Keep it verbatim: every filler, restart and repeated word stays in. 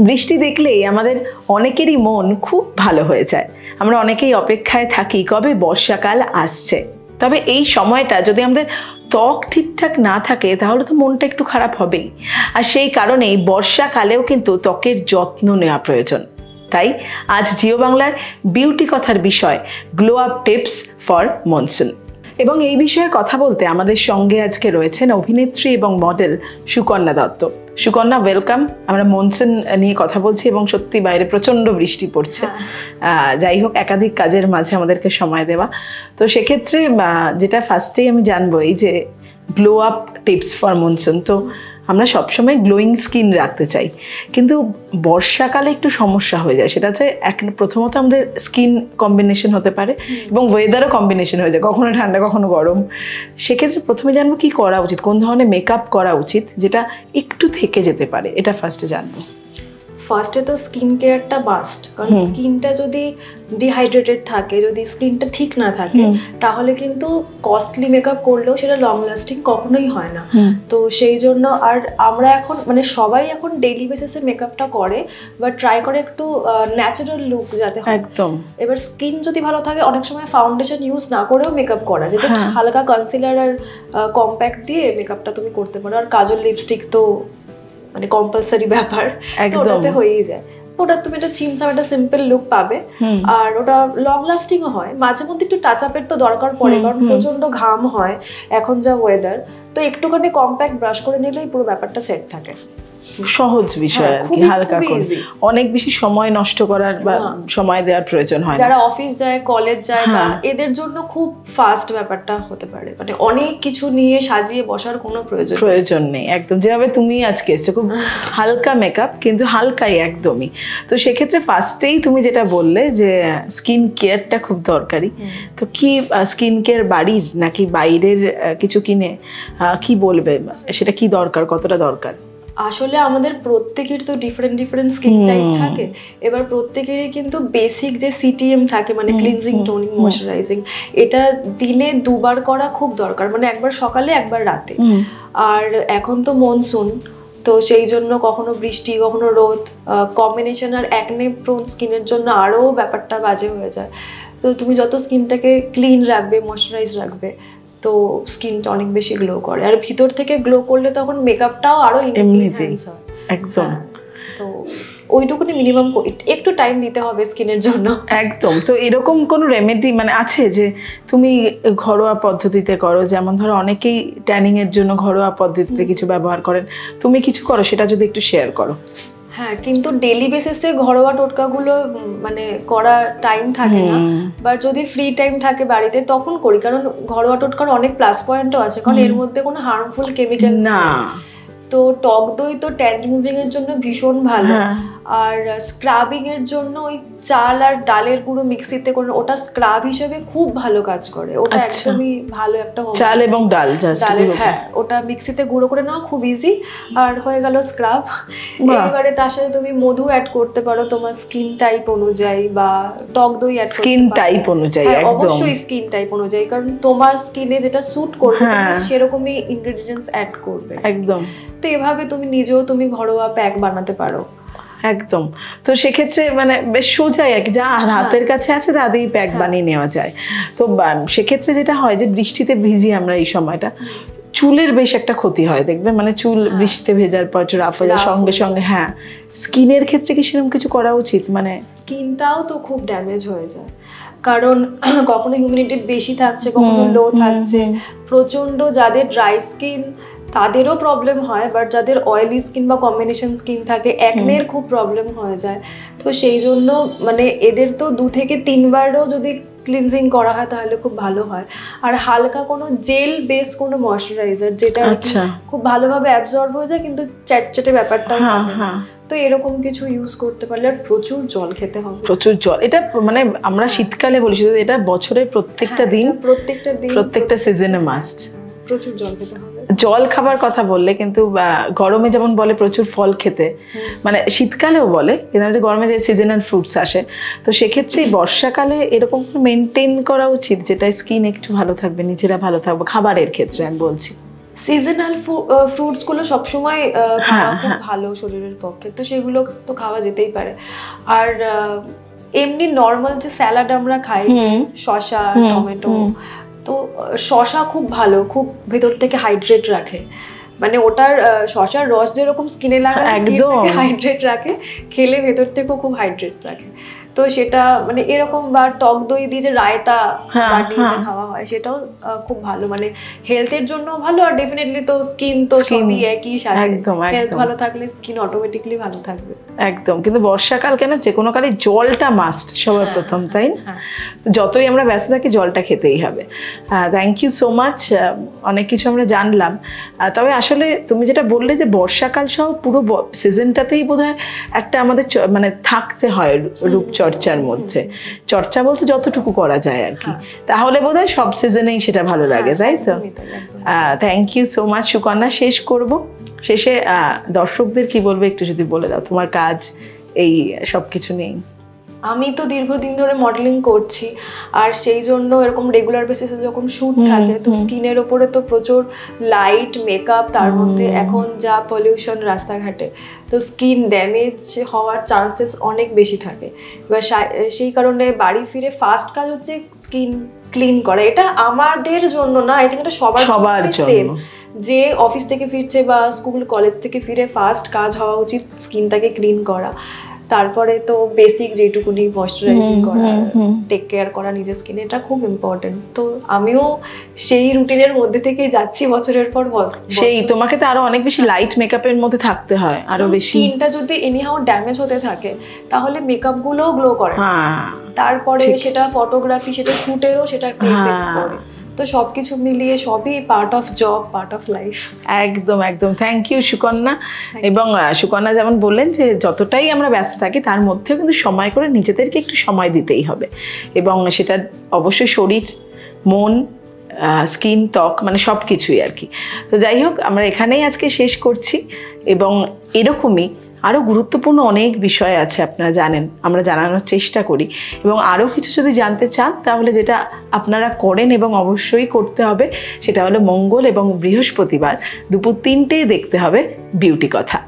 বৃষ্টি দেখলেই আমাদের অনেকেরই মন খুব ভালো হয়ে যায়। আমরা অনেকেই অপেক্ষায় থাকি কবে বর্ষাকাল আসছে। তবে এই সময়টা যদি আমাদের ত্বক ঠিকঠাক না থাকে তাহলে তো মনটা একটু খারাপ হবেই। আর সেই কারণেই বর্ষাকালেও কিন্তু ত্বকের যত্ন নেওয়া প্রয়োজন। তাই আজ জিও বাংলার বিউটি কথার বিষয় glow up tips for monsoon. এবং এই বিষয়ে কথা বলতে আমাদের সঙ্গে আজকে রয়েছেন অভিনেত্রী এবং মডেল সুকন্যা দত্ত। সুকন্যা, ওয়েলকাম। আমরা মনসুন নিয়ে কথা বলছি এবং সত্যি বাইরে প্রচণ্ড বৃষ্টি পড়ছে। যাই হোক, একাধিক কাজের মাঝে আমাদেরকে সময় দেওয়া। তো সেক্ষেত্রে যেটা ফার্স্টেই আমি জানবো, এই যে glow up tips for monsoon, তো আমরা সবসময় গ্লোয়িং স্কিন রাখতে চাই, কিন্তু বর্ষাকালে একটু সমস্যা হয়ে যায়। সেটা হচ্ছে এক প্রথমত আমাদের স্কিন কম্বিনেশন হতে পারে এবং ওয়েদারও কম্বিনেশন হয়ে যায়, কখনো ঠান্ডা কখনো গরম। সেক্ষেত্রে প্রথমে জানবো কি করা উচিত, কোন ধরনের মেকআপ করা উচিত যেটা একটু থেকে যেতে পারে, এটা ফার্স্টে জানবো। ফার্স্টে তো স্কিন কেয়ারটা মাস্ট, কারণ স্কিনটা যদি ডিহাইড্রেটেড থাকে, যদি স্কিনটা ঠিক না থাকে, তাহলে কিন্তু কস্টলি মেকআপ করলেও সেটা লং লাস্টিং কখনোই হয় না। তো সেই জন্য আর আমরা এখন মানে সবাই এখন ডেইলি বেসিসে মেকআপটা করে, বাট ট্রাই করে একটু ন্যাচারাল লুক যাতে হয়। একদম। এবার স্কিন যদি ভালো থাকে, অনেক সময় ফাউন্ডেশন ইউজ না করেও মেকআপ করা যায়, জাস্ট হালকা কনসিলার আর কম্প্যাক্ট দিয়ে মেকআপটা তুমি করতে পারো। আর কাজল লিপস্টিক তো মানে কম্পালসারি ব্যাপার, ওটাতে হয়েই যায়। ওটা তুমি একটা ছিমছাম একটা সিম্পল লুক পাবে, আর ওটা লং লাস্টিংও হয়। মাঝে মধ্যে একটু টাচ আপের তো দরকার পড়ে, কারণ প্রচন্ড ঘাম হয় এখন যা ওয়েদার। তো একটুখানি কম্প্যাক্ট ব্রাশ করে নিলেই পুরো ব্যাপারটা সেট থাকে। সহজ বিষয় আর কি, হালকা করে, অনেক বেশি সময় নষ্ট করার বা সময় দেওয়ার প্রয়োজন হয় না। যারা অফিস যায়, কলেজ যায়, বা এদের জন্য খুব ফাস্ট ব্যাপারটা হতে পারে, মানে অনেক কিছু নিয়ে সাজিয়ে বসার কোনো প্রয়োজন প্রয়োজন নেই। একদম যেভাবে তুমি আজকে এসছো, খুব হালকা মেকআপ, কিন্তু হালকাই একদমই। তো সেক্ষেত্রে ফার্স্টেই তুমি যেটা বললে যে স্কিন কেয়ারটা খুব দরকারি, তো কি স্কিন কেয়ার বাড়ির নাকি বাইরের কিছু কিনে কি বলবে, সেটা কি দরকার, কতটা দরকার? আসলে আমাদের প্রত্যেকের তো ডিফারেন্ট ডিফারেন্ট স্কিন টাইপ থাকে। এবার প্রত্যেকেরই কিন্তু বেসিক যে সিটিএম থাকে, মানে ক্লিনজিং, টোনিং, ময়শ্চারাইজিং, এটা দিনে দুবার করা খুব দরকার, মানে একবার সকালে একবার রাতে। আর এখন তো মনসুন, তো সেই জন্য কখনো বৃষ্টি কখনো রোদ কম্বিনেশন, আর অ্যাকনে প্রোন স্কিনের জন্য আরও ব্যাপারটা বাজে হয়ে যায়। তো তুমি যত স্কিনটাকে ক্লিন রাখবে, ময়শ্চারাইজ রাখবে, তো স্কিনটা অনেক বেশি গ্লো করে। আর ভিতর থেকে গ্লো করলে তখন মেকআপটাও আরো এনহ্যান্স হয়। একদম। তো ওইটুকুনি মিনিমাম একটু টাইম দিতে হবে স্কিনের জন্য। একদম। তো এরকম কোনো রেমেডি মানে আছে যে তুমি ঘরোয়া পদ্ধতিতে করো, যেমন ধরো অনেকেই ট্যানিং এর জন্য ঘরোয়া পদ্ধতিতে কিছু ব্যবহার করেন, তুমি কিছু করো, সেটা যদি একটু শেয়ার করো। হ্যাঁ, কিন্তু ডেলি বেসিসে ঘরোয়া টোটকাগুলো মানে করা টাইম থাকে না, বা যদি ফ্রি টাইম থাকে বাড়িতে তখন করি, কারণ ঘরোয়া টোটকার অনেক প্লাস পয়েন্টও আছে, কারণ এর মধ্যে কোনো হার্মফুল কেমিক্যাল না। তো টক দই তো ট্যান রিমুভিং এর জন্য ভীষণ ভালো, আর স্ক্রাবিং এর জন্য ওই চাল আর ডালের গুঁড়ো মিক্সিতে করে ওটা স্ক্রাব হিসেবে খুব ভালো কাজ করে। ওটা একদমই ভালো একটা চাল এবং ডাল জাস্ট, হ্যাঁ, ওটা মিক্সিতে গুঁড়ো করে নেওয়া খুব ইজি, আর হয়ে গেল স্ক্রাব। এবারে তার সাথে তুমি মধু অ্যাড করতে পারো তোমার স্কিন টাইপ অনুযায়ী, বা টক দই অ্যাড করতে পারো স্কিন টাইপ অনুযায়ী। অবশ্যই স্কিন টাইপ অনুযায়ী, কারণ তোমার স্কিনে যেটা স্যুট করবে সেরকমই ইনগ্রেডিয়েন্টস অ্যাড করবে। একদম। তো এভাবে তুমি নিজেও তুমি ঘরোয়া প্যাক বানাতে পারো। একদম। তো সেক্ষেত্রে মানে বেশ সোজাই আর কি, যা হাতের কাছে আছে তাতেই প্যাক বানিয়ে নেওয়া যায়। তো সেক্ষেত্রে যেটা হয় যে বৃষ্টিতে ভিজি আমরা এই সময়টা, চুলের বেশ একটা ক্ষতি হয় দেখবে, মানে চুল বৃষ্টিতে ভেজার পর একটু রাফ হয়ে যায় সঙ্গে সঙ্গে। হ্যাঁ, স্কিনের ক্ষেত্রে কি সেরকম কিছু করা উচিত? মানে স্কিনটাও তো খুব ড্যামেজ হয়ে যায়, কারণ কখনো হিউমিডিটি বেশি থাকছে, কখনো লো থাকছে। প্রচন্ড যাদের ড্রাই স্কিন তাদেরও প্রবলেম হয়, বাট যাদের অয়েলি স্কিন বা কম্বিনেশন স্কিন থাকে, অ্যাকনের খুব প্রবলেম হয়ে যায়। তো সেই জন্য মানে এদের তো দু থেকে তিনবারও যদি ক্লিনজিং করা হয় তাহলে খুব ভালো হয়। আর হালকা কোনো জেল বেস কোনো ময়শ্চারাইজার যেটা খুব ভালোভাবে অ্যাবজর্ব হয়ে যায় কিন্তু চ্যাটচ্যাটে ব্যাপারটা, তো এরকম কিছু ইউজ করতে পারলে। আর প্রচুর জল খেতে হবে, প্রচুর জল। এটা মানে আমরা শীতকালে বলি, শুধু এটা বছরের প্রত্যেকটা দিন, প্রত্যেকটা দিন, প্রত্যেকটা সিজনে মাস্ট প্রচুর জল খেতে হবে। জল খাবার কথা বললে, কিন্তু গরমে যেমন বলে প্রচুর ফল খেতে, মানে শীতকালেও বলে, কিন্তু গরমে যে সিজনাল ফ্রুটস আসে, তো সেক্ষেত্রে বর্ষাকালে এরকম মেনটেন করা উচিত যেটা স্কিন একটু ভালো থাকবে, নিজেরা ভালো থাকবে। খাবারের ক্ষেত্রে আমি বলছি, সিজনাল ফ্রুটস গুলো সবসময় খাওয়া খুব ভালো শরীরের পক্ষে, তো সেগুলো তো খাওয়া যেতেই পারে। আর এমনি নর্মাল যে স্যালাড আমরা খাই, শসা, টমেটো, তো শসা খুব ভালো, খুব ভেতর থেকে হাইড্রেট রাখে। মানে ওটার শসার রস যেরকম স্কিনে লাগালে স্কিনটাকে হাইড্রেট রাখে, খেলে ভেতর থেকেও খুব হাইড্রেট রাখে। তো সেটা মানে এরকম, বা টক দই দিয়ে যে রায়তা বানিয়ে যে খাওয়া হয় সেটাও খুব ভালো, মানে হেলথের জন্য ভালো। আর ডেফিনেটলি তো স্কিন তো সবই একই সাথে, হেলথ ভালো থাকলে স্কিন অটোমেটিকলি ভালো থাকবে। একদম। কিন্তু বর্ষাকাল কেন, যে কোনো কালে জলটা মাস্ট সবার প্রথম, তাই না? যতই আমরা ব্যস্ত থাকি জলটা খেতেই হবে। থ্যাংক ইউ সো মাচ, অনেক কিছু আমরা জানলাম। তবে আসলে তুমি যেটা বললে যে বর্ষাকাল সহ পুরো সিজনটাতেই বোধহয় একটা আমাদের মানে থাকতে হয় রূপচর্চার মধ্যে। চর্চা বলতে যতটুকু করা যায় আর কি, তাহলে বোধহয় সব সিজনেই সেটা ভালো লাগে, তাই তো? Thank you so much Sukanya. শেষ করব, শেষে দর্শকদের কি বলবে একটু যদি বলে দাও, তোমার কাজ এই সব কিছু নেই। আমি তো দীর্ঘদিন ধরে মডেলিং করছি, আর সেই জন্য এরকম রেগুলার বেসিসে যখন শ্যুট থাকে, তো স্কিনের ওপরে তো প্রচুর লাইট, মেকআপ, তার মধ্যে এখন যা পলিউশন রাস্তাঘাটে, তো স্কিন ড্যামেজ হওয়ার চান্সেস অনেক বেশি থাকে। এবার সেই কারণে বাড়ি ফিরে ফার্স্ট কাজ হচ্ছে স্কিন ক্লিন করা। এটা আমাদের জন্য না, আই থিঙ্ক এটা সবার সবার জন্য। যে অফিস থেকে ফিরছে বা স্কুল কলেজ থেকে ফিরে ফার্স্ট কাজ হওয়া উচিত স্কিনটাকে ক্লিন করা। তারপরে তো বেসিক যেটুকুনি ময়শ্চারাইজিং করা, টেক কেয়ার করা নিজের স্কিনে, এটা খুব ইম্পর্টেন্ট। তো আমিও সেই রুটিনের মধ্যে থেকেই যাচ্ছি বছরের পর বছর। সেই তোমাকে তো আরো অনেক বেশি লাইট মেকআপের মধ্যে থাকতে হয়, আরো বেশি। স্কিনটা যদি এনিহাউ ড্যামেজ হতে থাকে তাহলে মেকআপ গুলোও গ্লো করে, তারপরে সেটা ফটোগ্রাফি, সেটা শুটেরও সেটা একটা ইফেক্ট পড়ে। তো সবকিছু মিলিয়ে সবই part of job, part of life. একদম একদম। Thank you Sukanya. এবং সুকন্যা যেমন বললেন যে যতটাই আমরা ব্যস্ত থাকি তার মধ্যেও কিন্তু সময় করে নিজেদেরকে একটু সময় দিতেই হবে, এবং সেটা অবশ্যই শরীর, মন, স্কিন, ত্বক, মানে সব কিছুই আর কি। তো যাই হোক, আমরা এখানেই আজকে শেষ করছি, এবং এরকমই আরও গুরুত্বপূর্ণ অনেক বিষয় আছে, আপনারা জানেন, আমরা জানানোর চেষ্টা করি। এবং আরও কিছু যদি জানতে চান তাহলে যেটা আপনারা করেন এবং অবশ্যই করতে হবে সেটা হলো মঙ্গল এবং বৃহস্পতিবার দুপুর তিনটেই দেখতে হবে বিউটি কথা।